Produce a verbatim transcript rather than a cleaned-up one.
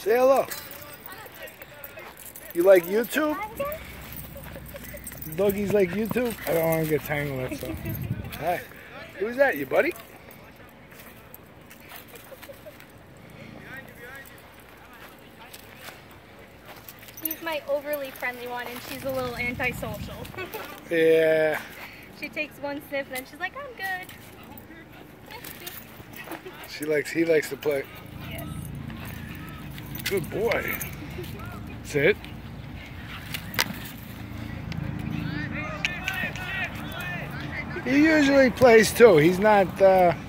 Say hello. You like YouTube? Doggies like YouTube? I don't want to get tangled up, so. Hi. Who's that, you buddy? She's my overly friendly one, and she's a little antisocial. Yeah. She takes one sniff, and then she's like, I'm good. She likes, he likes to play. Yes. Good boy. Sit. He usually plays too. He's not, uh,